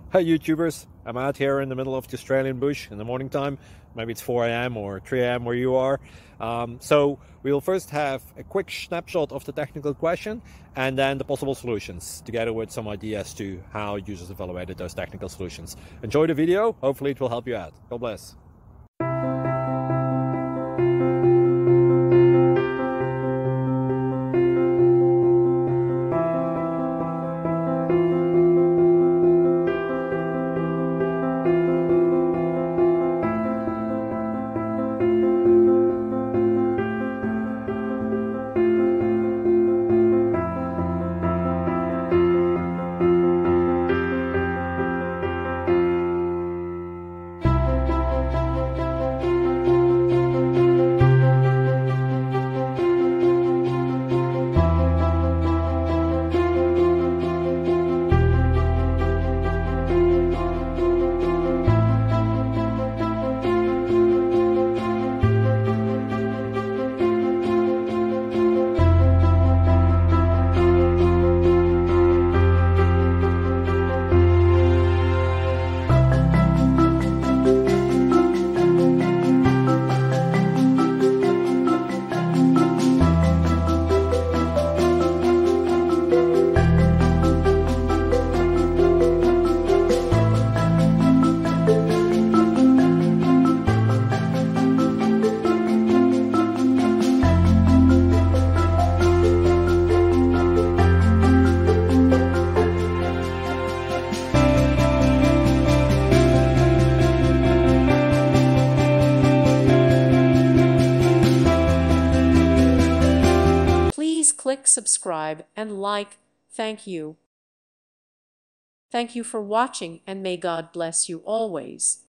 Hi YouTubers, I'm out here in the middle of the Australian bush in the morning time. Maybe it's 4 a.m. or 3 a.m. where you are. So we'll first have a quick snapshot of the technical question and then the possible solutions, together with some ideas to how users evaluated those technical solutions. Enjoy the video, hopefully it will help you out. God bless. Please click subscribe and like. Thank you. Thank you for watching, and may God bless you always.